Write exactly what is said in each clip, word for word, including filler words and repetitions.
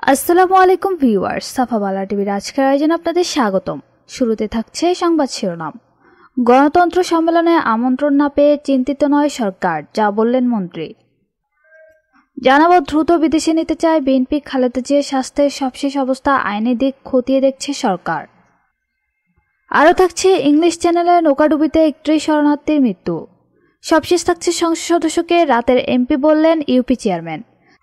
আসসালামু আলাইকুম ভিউয়ার্স, সাফাবালা টিভির আজকের আয়োজনে আপনাদের স্বাগতম। শুরুতে থাকছে সংবাদ শিরোনাম। গণতন্ত্র সম্মেলনে আমন্ত্রণ না পেয়ে চিন্তিত নয় সরকার, যা বললেন মন্ত্রী। জানাবো, দ্রুত বিদেশে নিতে চায় বিএনপি। খালেদা জিয়ার স্বাস্থ্যের সবশেষ অবস্থা আইনি দিক খতিয়ে দেখছে সরকার। আরও থাকছে ইংলিশ চ্যানেলে নৌকাডুবিতে একত্রিশ শরণার্থীর মৃত্যু। সবশেষ থাকছে সংসদ সদস্যকে রাতের এমপি বললেন ইউপি চেয়ারম্যান।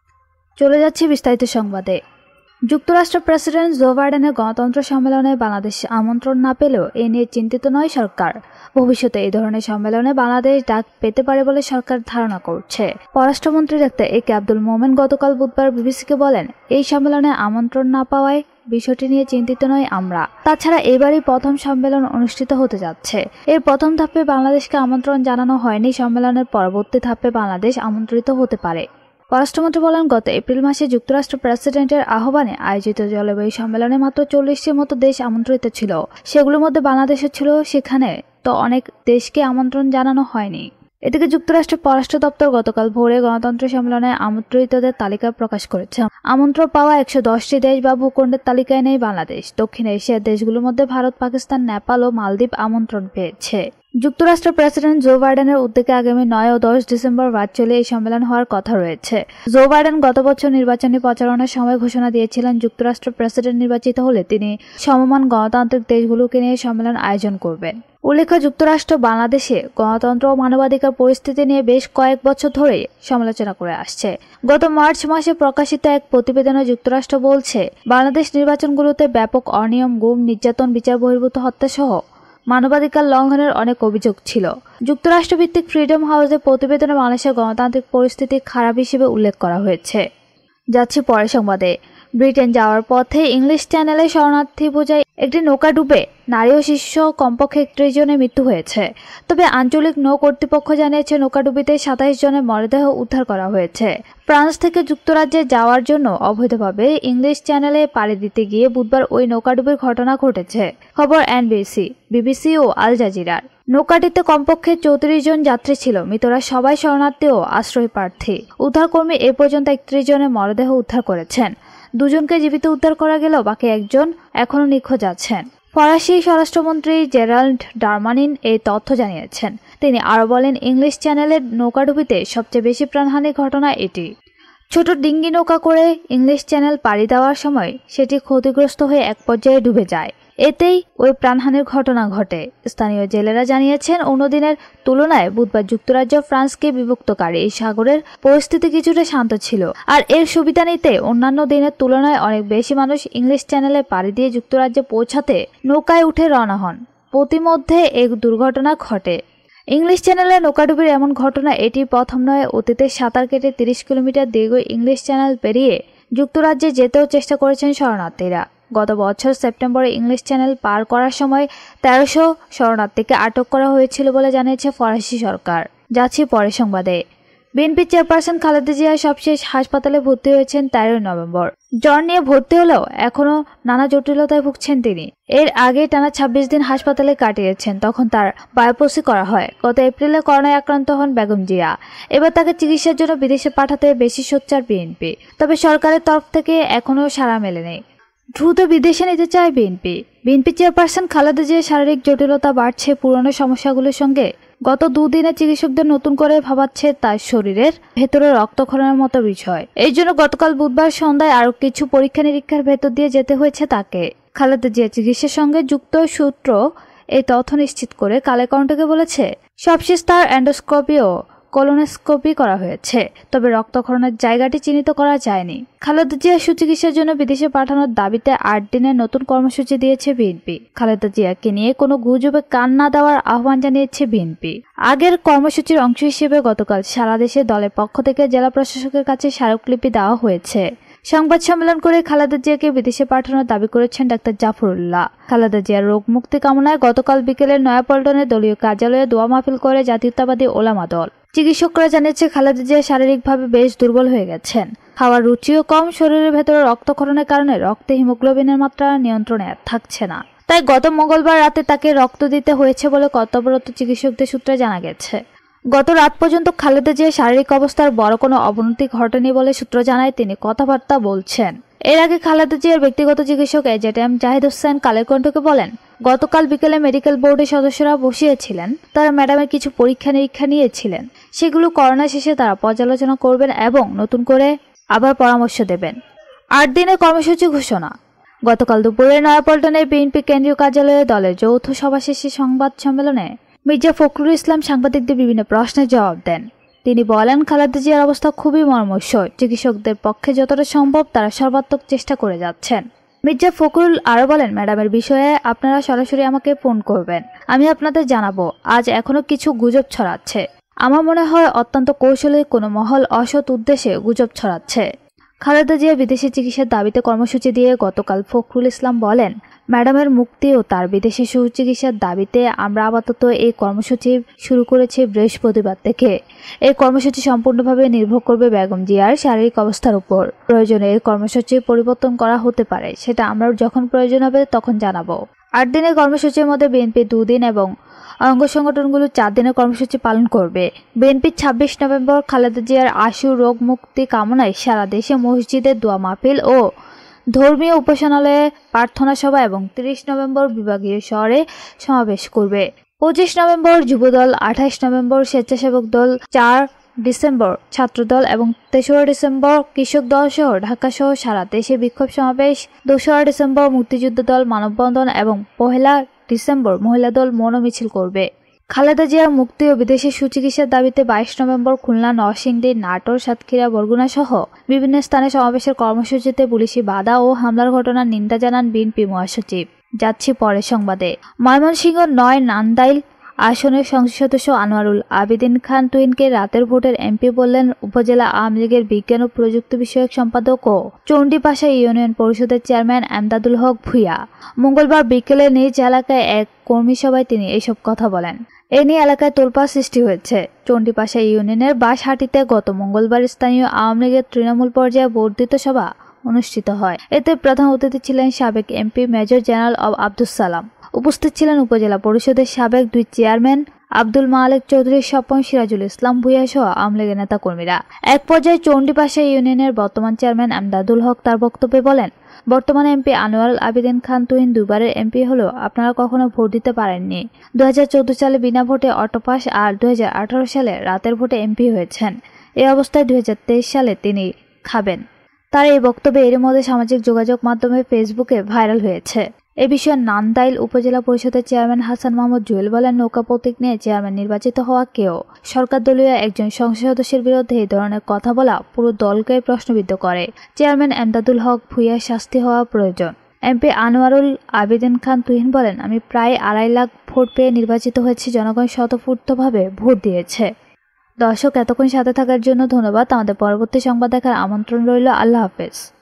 চলে যাচ্ছে বিস্তারিত সংবাদে। যুক্তরাষ্ট্র প্রেসিডেন্ট জো বাইডেনের গণতন্ত্র সম্মেলনে বাংলাদেশ আমন্ত্রণ না পেলেও এ নিয়ে চিন্তিত নয় সরকার। ভবিষ্যতে এই ধরনের সম্মেলনে বাংলাদেশ ডাক পেতে পারে বলে সরকার ধারণা করছে। পররাষ্ট্রমন্ত্রী ডাক্তার এ কে আব্দুল মোমেন গতকাল বুধবার বিবিসিকে বলেন, এই সম্মেলনে আমন্ত্রণ না পাওয়ায় বিষয়টি নিয়ে চিন্তিত নয় আমরা। তাছাড়া এবারই প্রথম সম্মেলন অনুষ্ঠিত হতে যাচ্ছে। এর প্রথম ধাপে বাংলাদেশকে আমন্ত্রণ জানানো হয়নি। সম্মেলনের পরবর্তী ধাপে বাংলাদেশ আমন্ত্রিত হতে পারে। পররাষ্ট্রমন্ত্রী বলেন, গত এপ্রিল মাসে যুক্তরাষ্ট্র প্রেসিডেন্টের আহ্বানে আয়োজিত জলবায়ু সম্মেলনে মাত্র চল্লিশটির মতো দেশ আমন্ত্রিত ছিল। সেগুলোর মধ্যে বাংলাদেশও ছিল। সেখানে তো অনেক দেশকে আমন্ত্রণ জানানো হয়নি। এদিকে যুক্তরাষ্ট্রের পররাষ্ট্র দপ্তর গতকাল ভোরে গণতন্ত্র সম্মেলনে আমন্ত্রিতদের তালিকা প্রকাশ করেছে। আমন্ত্রণ পাওয়া একশো দশটি দেশ বা ভূখণ্ডের তালিকায় নেই বাংলাদেশ। দক্ষিণ এশিয়ার দেশগুলোর মধ্যে ভারত, পাকিস্তান, নেপাল ও মালদ্বীপ আমন্ত্রণ পেয়েছে। যুক্তরাষ্ট্রের প্রেসিডেন্ট জো বাইডেনের উদ্যোগে আগামী নয় ও দশ ডিসেম্বর ভার্চুয়ালি এই সম্মেলন হওয়ার কথা রয়েছে। জো বাইডেন গত বছর নির্বাচনী প্রচারণার সময় ঘোষণা দিয়েছিলেন, যুক্তরাষ্ট্র প্রেসিডেন্ট নির্বাচিত হলে তিনি সমমান গণতান্ত্রিক দেশগুলোকে নিয়ে সম্মেলন আয়োজন করবেন। উল্লেখ্য, যুক্তরাষ্ট্র বাংলাদেশে গণতন্ত্র ও মানবাধিকার পরিস্থিতি নিয়ে বেশ কয়েক বছর ধরে সমালোচনা করে আসছে। গত মার্চ মাসে প্রকাশিত এক প্রতিবেদনে যুক্তরাষ্ট্র বলছে, বাংলাদেশ নির্বাচনগুলোতে ব্যাপক অনিয়ম, গুম, নির্যাতন, বিচার বহির্ভূত হত্যা সহ মানবাধিকার লঙ্ঘনের অনেক অভিযোগ ছিল। যুক্তরাষ্ট্রভিত্তিক ফ্রিডম হাউসের প্রতিবেদনে বাংলাদেশের গণতান্ত্রিক পরিস্থিতি খারাপ হিসেবে উল্লেখ করা হয়েছে। যাচ্ছি পরের সংবাদে। ব্রিটেন যাওয়ার পথে ইংলিশ চ্যানেলে শরণার্থী বোঝাই একটি নৌকা ডুবে নারী ও শিশু কমপক্ষে একত্রিশ জনের মৃত্যু হয়েছে। তবে আঞ্চলিক নৌ কর্তৃপক্ষ জানিয়েছে, নৌকাডুবিতে সাতাইশ জনের মরদেহ উদ্ধার করা হয়েছে। ফ্রান্স থেকে যুক্তরাজ্যে যাওয়ার জন্য অবৈধভাবে ইংলিশ চ্যানেলে পাড়ি দিতে গিয়ে বুধবার ওই নৌকাডুবির ঘটনা ঘটেছে। খবর এনবিসি, বিবিসি ও আল জাজিরার। নৌকাটিতে কমপক্ষে চৌত্রিশ জন যাত্রী ছিল। মৃতরা সবাই শরণার্থী ও আশ্রয় প্রার্থী। উদ্ধারকর্মী এ পর্যন্ত একত্রিশ জনের মরদেহ উদ্ধার করেছেন। দুজনকে জীবিত উদ্ধার করা গেলেও বাকি একজন এখনও নিখোঁজ আছেন। ফরাসি স্বরাষ্ট্রমন্ত্রী জেরাল্ড ডারমানিন এই তথ্য জানিয়েছেন। তিনি আরও বলেন, ইংলিশ চ্যানেলের নৌকাডুবিতে সবচেয়ে বেশি প্রাণহানির ঘটনা এটি। ছোট ডিঙ্গি নৌকা করে ইংলিশ চ্যানেল পাড়ি দেওয়ার সময় সেটি ক্ষতিগ্রস্ত হয়ে এক পর্যায়ে ডুবে যায়। এতেই ওই প্রাণহানির ঘটনা ঘটে। স্থানীয় জেলেরা জানিয়েছেন, অন্য দিনের তুলনায় বুধবার যুক্তরাজ্য ফ্রান্সকে বিভক্তকারী এই সাগরের পরিস্থিতি কিছুটা শান্ত ছিল। আর এর সুবিধা নিতে অন্যান্য দিনের তুলনায় অনেক বেশি মানুষ ইংলিশ চ্যানেলে পাড়ি দিয়ে যুক্তরাজ্যে পৌঁছাতে নৌকায় উঠে রওনা হন। প্রতিমধ্যে এই দুর্ঘটনা ঘটে। ইংলিশ চ্যানেলে নৌকাডুবির এমন ঘটনা এটি প্রথম নয়। অতীতে সাঁতার কেটে তিরিশ কিলোমিটার দীর্ঘ ইংলিশ চ্যানেল পেরিয়ে যুক্তরাজ্যে যেতেও চেষ্টা করেছেন শরণার্থীরা। গত বছর সেপ্টেম্বরে ইংলিশ চ্যানেল পার করার সময় তেরোশো শরণার্থীকে আটক করা হয়েছিল বলে জানিয়েছে ফরাসি সরকার। যাচ্ছি পরের সংবাদে। বিএনপি চেয়ারপারসন খালেদা জিয়া সবশেষ হাসপাতালে ভর্তি হয়েছেন তেরোই নভেম্বর। জ্বর নিয়ে ভর্তি হলেও এখনও নানা জটিলতায় ভুগছেন তিনি। এর আগে টানা ছাব্বিশ দিন হাসপাতালে কাটিয়েছেন। তখন তার বায়োপসি করা হয়। গত এপ্রিলে করোনায় আক্রান্ত হন বেগম জিয়া। এবার তাকে চিকিৎসার জন্য বিদেশে পাঠাতে বেশি সোচ্চার বিএনপি। তবে সরকারের তরফ থেকে এখনও সাড়া মেলেনি। দ্রুত বিদেশে নিতে চায় বিএনপি। বিএনপি চেয়ারপারসন খালেদা জিয়ার শারীরিক জটিলতা বাড়ছে। পুরনো সমস্যাগুলোর সঙ্গে গত দুদিনে চিকিৎসকদের নতুন করে ভাবাচ্ছে তার শরীরের ভেতরে রক্তক্ষরণের মতো বিষয়। এই জন্য গতকাল বুধবার সন্ধ্যায় আরো কিছু পরীক্ষা নিরীক্ষার ভেতর দিয়ে যেতে হয়েছে তাকে। খালেদা জিয়া চিকিৎসার সঙ্গে যুক্ত সূত্র এই তথ্য নিশ্চিত করে কালে কণ্ঠকে বলেছে, সবশেষ তার এন্ডোস্কোপি ও কোলোনোস্কোপি করা হয়েছে। তবে রক্তক্ষরণের জায়গাটি চিহ্নিত করা যায়নি। খালেদা জিয়া সুচিকিৎসার জন্য বিদেশে পাঠানোর দাবিতে আট দিনের নতুন কর্মসূচি দিয়েছে বিএনপি। খালেদা জিয়াকে নিয়ে কোনো গুজবে কান না দেওয়ার আহ্বান জানিয়েছে বিএনপি। আগের কর্মসূচির অংশ হিসেবে গতকাল সারা দেশে দলের পক্ষ থেকে জেলা প্রশাসকের কাছে স্মারকলিপি দেওয়া হয়েছে। সংবাদ সম্মেলন করে খালেদা জিয়াকে বিদেশে পাঠানোর দাবি করেছেন ডাক্তার জাফরুল্লাহ। খালেদা জিয়ার রোগ মুক্তি কামনায় গতকাল বিকেলে নয়াপল্টনে দলীয় কার্যালয়ে দোয়া মাহফিল করে জাতীয়তাবাদী ওলামা দল। চিকিৎসকরা জানিয়েছে, খালেদা জিয়া শারীরিকভাবে বেশ দুর্বল হয়ে গেছেন। খাওয়ার রুচিও কম। শরীরের ভেতরে রক্তক্ষরণের কারণে রক্তে হিমোগ্লোবিনের মাত্রা নিয়ন্ত্রণে থাকছে না। তাই গত মঙ্গলবার রাতে তাকে রক্ত দিতে হয়েছে বলে কর্তব্যরত চিকিৎসকদের সূত্রে জানা গেছে। গত রাত পর্যন্ত খালেদা জিয়ার শারীরিক অবস্থার বড় কোনো অবনতি ঘটেনি বলে সূত্র জানায়। তিনি কথাবার্তা বলছেন। এর আগে খালেদা জিয়ার ব্যক্তিগত চিকিৎসক এজেড এম জাহিদ হোসেন কালের কণ্ঠকে বলেন, গতকাল বিকেলে মেডিকেল বোর্ডের সদস্যরা বসিয়েছিলেন। তারা ম্যাডামের কিছু পরীক্ষা নিরীক্ষা নিয়েছিলেন। সেগুলো করোনা শেষে তারা পর্যালোচনা করবেন এবং নতুন করে আবার পরামর্শ দেবেন। আট দিনের কর্মসূচি ঘোষণা। গতকাল দুপুরে নয়াপল্টনে বিএনপি কেন্দ্রীয় কার্যালয়ে দলের যৌথ সভা শেষে সংবাদ সম্মেলনে মির্জা ফখরুল ইসলাম সাংবাদিকদের বিভিন্ন প্রশ্নের জবাব দেন। তিনি বলেন, খালেদা জিয়ার অবস্থা খুবই মর্মস্বর। চিকিৎসকদের পক্ষে যতটা সম্ভব তারা সর্বাত্মক চেষ্টা করে যাচ্ছেন। মির্জা ফখরুল আরও বলেন, ম্যাডামের বিষয়ে আপনারা সরাসরি আমাকে ফোন করবেন, আমি আপনাদের জানাবো। আজ এখনো কিছু গুজব ছড়াচ্ছে। আমার মনে হয় অত্যন্ত কৌশলে কোনো মহল অসৎ উদ্দেশ্যে গুজব ছড়াচ্ছে। খালেদা জিয়া বিদেশি চিকিৎসার দাবিতে কর্মসূচি দিয়ে গতকাল ফখরুল ইসলাম বলেন, ম্যাডামের মুক্তি ও তার বিদেশি সুচিকিৎসার দাবিতে আমরা আপাতত এই কর্মসূচি শুরু করেছি বৃহস্পতিবার থেকে। এই কর্মসূচি সম্পূর্ণভাবে নির্ভর করবে বেগম জিয়ার শারীরিক অবস্থার উপর। প্রয়োজনে এই কর্মসূচি পরিবর্তন করা হতে পারে, সেটা আমরা যখন প্রয়োজন হবে তখন জানাবো। আট দিনের কর্মসূচির মধ্যে বিএনপি দুদিন এবং অঙ্গ সংগঠনগুলো চার দিনের কর্মসূচি পালন করবে। বিএনপির ছাব্বিশ নভেম্বর খালেদা জিয়ার আশু রোগ মুক্তি কামনায় সারা দেশে মসজিদে দোয়া মাহফিল ও ধর্মীয় উপাসনালয়ে প্রার্থনা সভা এবং তিরিশ নভেম্বর বিভাগীয় শহরে সমাবেশ করবে। পঁচিশ নভেম্বর যুবদল, আঠাইশ নভেম্বর স্বেচ্ছাসেবক দল, চার ডিসেম্বর ছাত্রদল এবং তেসরা ডিসেম্বর কৃষক দল সহ ঢাকা সহ সারা দেশে বিক্ষোভ সমাবেশ। দোসরা ডিসেম্বর মুক্তিযুদ্ধ দল মানববন্ধন এবং পহেলা ডিসেম্বর মহিলা দল মৌনমিছিল করবে। খালেদা জিয়ার মুক্তি ও বিদেশি সুচিকিৎসার দাবিতে বাইশ নভেম্বর খুলনা, নরসিংদী, নাটোর, সাতক্ষীরা, বরগুনা সহ বিভিন্ন স্থানে সমাবেশের কর্মসূচিতে পুলিশি বাধা ও হামলার ঘটনার নিন্দা জানান বিএনপি মহাসচিব। যাচ্ছি পরের সংবাদে। ময়মনসিংহ নয় নান্দাইল আসনের সংসদ সদস্য আনোয়ারুল আবেদিন খান তুহিনকে রাতের ভোটের এমপি বললেন উপজেলা আওয়ামী লীগের বিজ্ঞান ও প্রযুক্তি বিষয়ক সম্পাদক ও চণ্ডীপাশা ইউনিয়ন পরিষদের চেয়ারম্যান এমদাদুল হক ভূঁইয়া। মঙ্গলবার বিকেলে নিজ এলাকায় এক কর্মী সভায় তিনি এসব কথা বলেন। এ নিয়ে এলাকায় তোলপাড় সৃষ্টি হয়েছে। চণ্ডীপাশা ইউনিয়নের বাঁশহাটিতে গত মঙ্গলবার স্থানীয় আওয়ামী লীগের তৃণমূল পর্যায়ে বর্ধিত সভা অনুষ্ঠিত হয়। এতে প্রধান অতিথি ছিলেন সাবেক MP major general Abdus Salam. উপস্থিত ছিলেন উপজেলা পরিষদের সাবেক দুই চেয়ারম্যান আব্দুল মালেক চৌধুরী, স্বপন, সিরাজুল ইসলাম ভূঁইয়া সহ আওয়ামী লীগের নেতা কর্মীরা। এক পর্যায়ে চণ্ডীপাশা ইউনিয়নের বর্তমান চেয়ারম্যান এমদাদুল হক তার বক্তব্যে বলেন, বর্তমানে এমপি আনোয়ারুল আবেদিন খান তুহিন দুবারের এমপি হলেও আপনারা কখনো ভোট দিতে পারেননি। দু হাজার চোদ্দ সালে বিনা ভোটে অটোপাস আর দু হাজার আঠারো সালে রাতের ভোটে এমপি হয়েছেন। এই অবস্থায় দু হাজার তেইশ সালে তিনি খাবেন। তার এই বক্তব্য এর মধ্যে সামাজিক যোগাযোগ মাধ্যমে ফেসবুকে ভাইরাল হয়েছে। এ বিষয়ে নান্দাইল উপজেলা পরিষদের চেয়ারম্যান হাসান মাহমুদ জুয়েল বলেন, নৌকা প্রতীক নিয়ে চেয়ারম্যান নির্বাচিত হওয়া কেউ সরকার দলীয় একজন সংসদ সদস্যের বিরুদ্ধে এই ধরনের কথা বলা পুরো দলকে প্রশ্নবিদ্ধ করে। চেয়ারম্যান এমদাদুল হক ভূঁইয়ার শাস্তি হওয়া প্রয়োজন। এমপি আনোয়ারুল আবেদিন খান তুহিন বলেন, আমি প্রায় আড়াই লাখ ভোট পেয়ে নির্বাচিত হয়েছি। জনগণ স্বতঃস্ফূর্তভাবে ভোট দিয়েছে। দর্শক, এতক্ষণ সাথে থাকার জন্য ধন্যবাদ। আমাদের পরবর্তী সংবাদ দেখার আমন্ত্রণ রইল। আল্লাহ হাফেজ।